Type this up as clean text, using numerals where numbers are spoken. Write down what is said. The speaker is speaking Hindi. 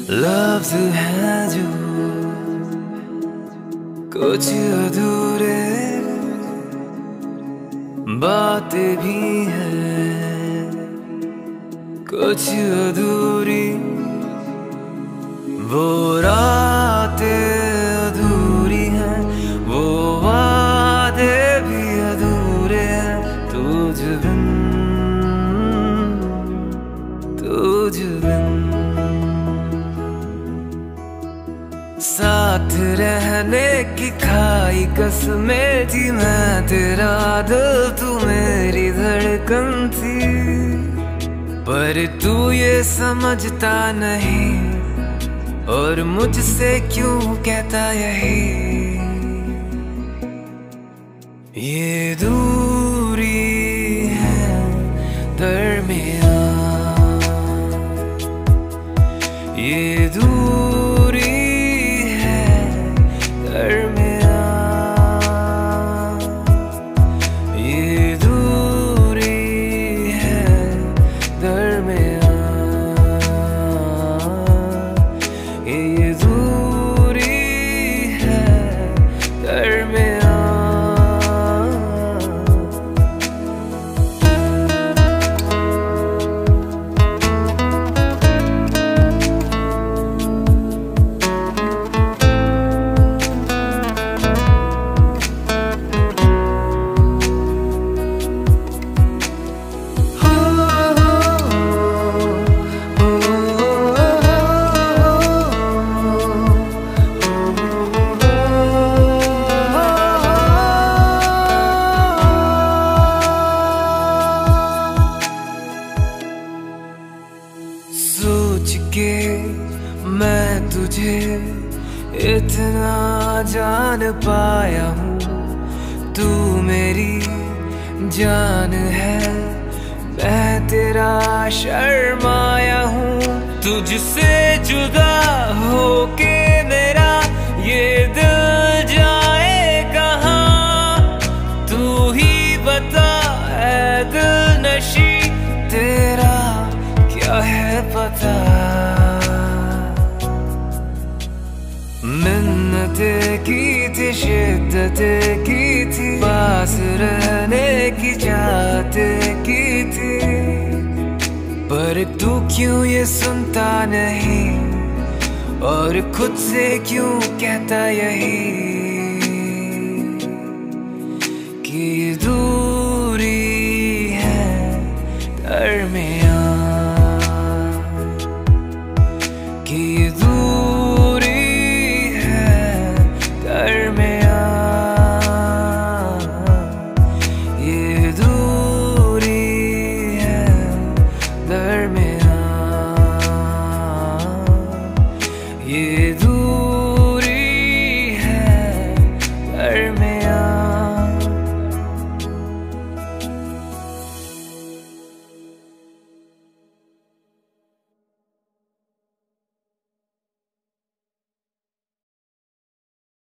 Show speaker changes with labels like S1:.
S1: लफ्ज हैं जो कुछ अधूरे, बातें भी हैं कुछ अधूरी, वो रातें अधूरी हैं, वो वादे भी अधूरे हैं। तुझ बिन साथ रहने की खाई कसमें थी, मैं तेरा दिल तू मेरी धड़कन थी। पर तू ये समझता नहीं और मुझसे क्यों कहता यही। ये दूरी है दरमियां, ये दूरी है दरमियां, ये दूरी है दरमियां, ये दूरी है दरमियां। सोच के मैं तुझे इतना जान पाया हूँ, तू मेरी जान है, मैं तेरा शर्माया हूँ। तुझसे जुदा होके मेरा ये दिल जाए कहाँ, तू ही बता है दिल नशी, तेरा क्या है पता। मिन्नतें की थी, शिद्दतें की थी, पास रहने की चाहतें की थी, पर तू क्यों ये सुनता नहीं और खुद से क्यों कहता यही।